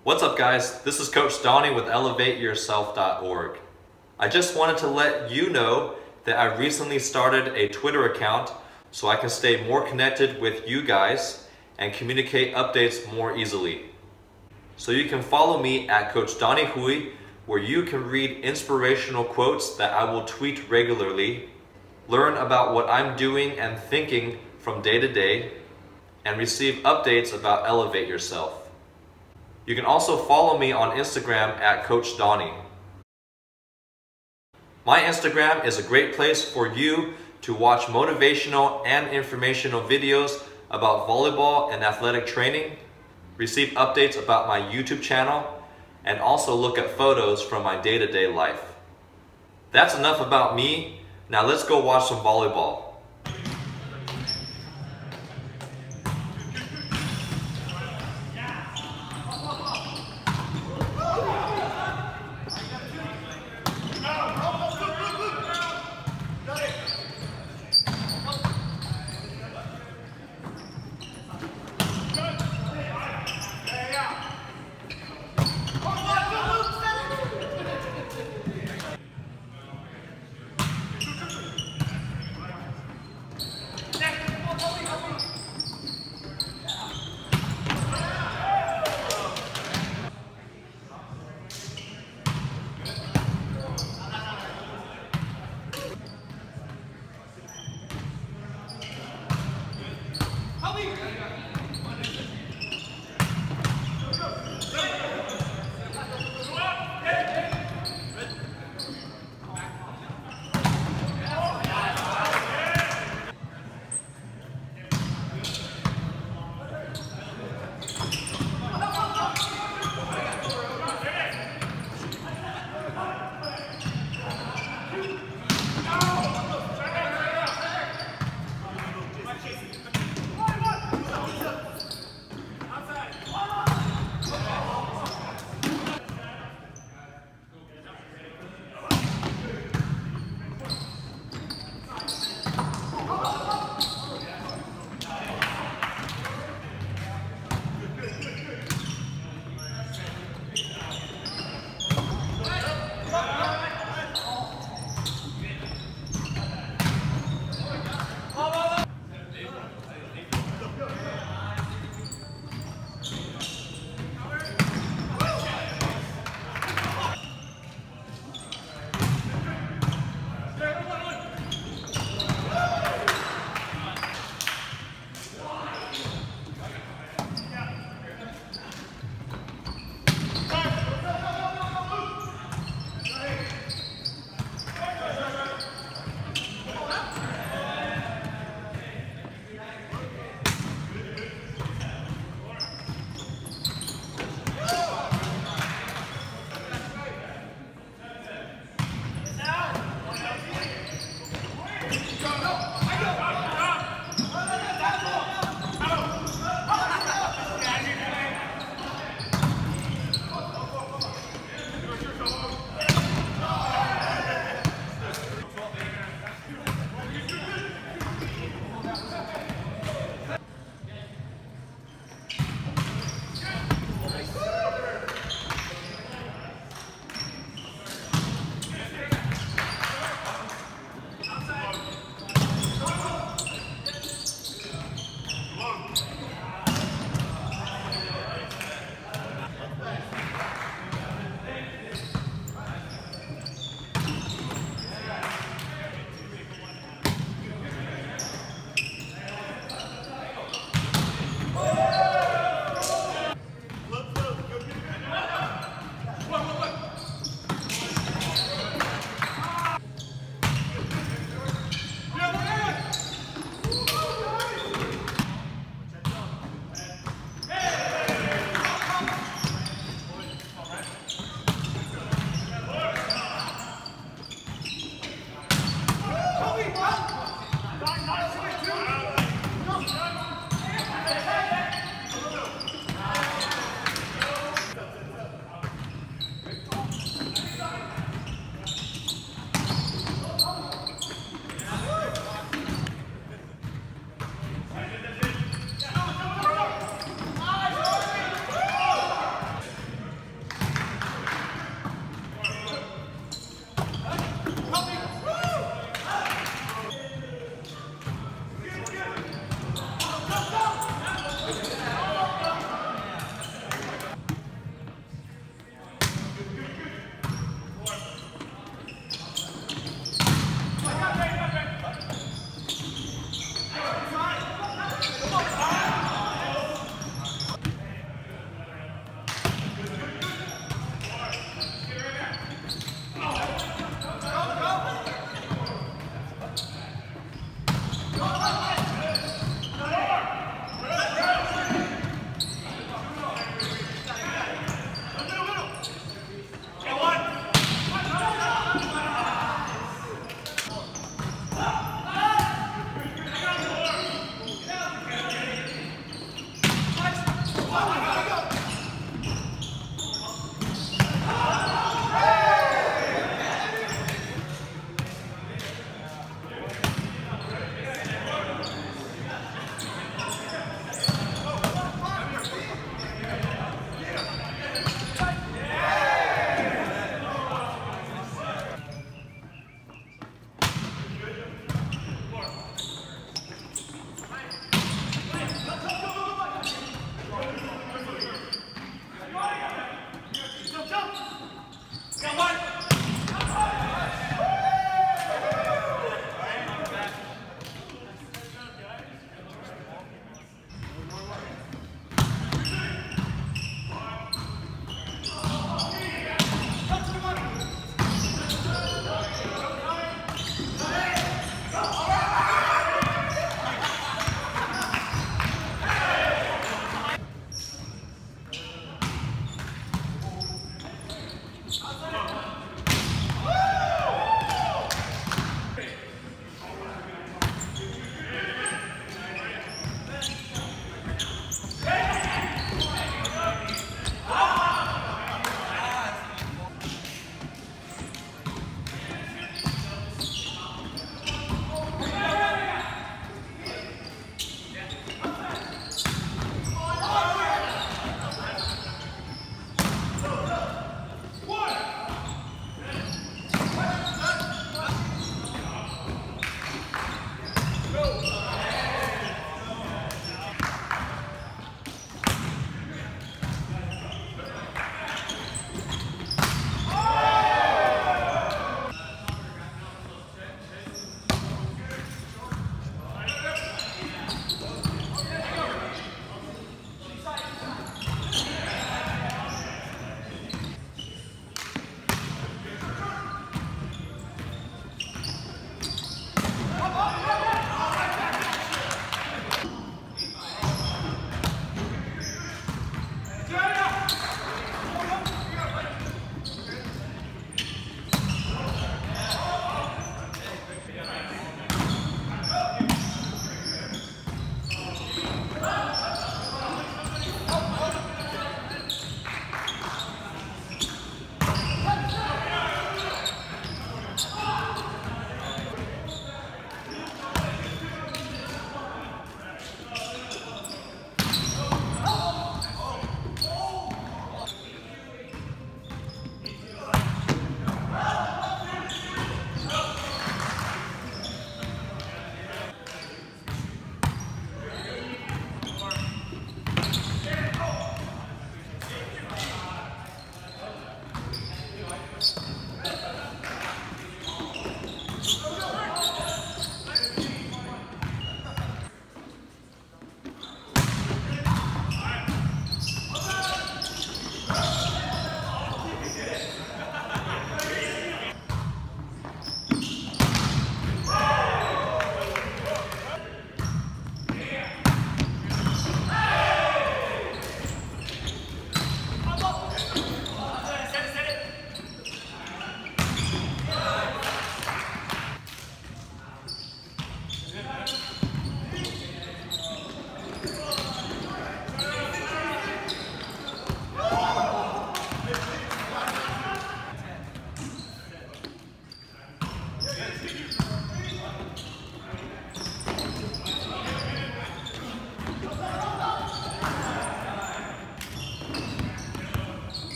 What's up guys, this is Coach Donny with ElevateYourself.org. I just wanted to let you know that I recently started a Twitter account so I can stay more connected with you guys and communicate updates more easily. So you can follow me at CoachDonny, where you can read inspirational quotes that I will tweet regularly, learn about what I'm doing and thinking from day to day, and receive updates about Elevate Yourself. You can also follow me on Instagram at CoachDonny. My Instagram is a great place for you to watch motivational and informational videos about volleyball and athletic training, receive updates about my YouTube channel, and also look at photos from my day-to-day life. That's enough about me. Now let's go watch some volleyball.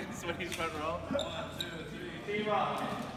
when he's front row. 1, 2, 3, team up.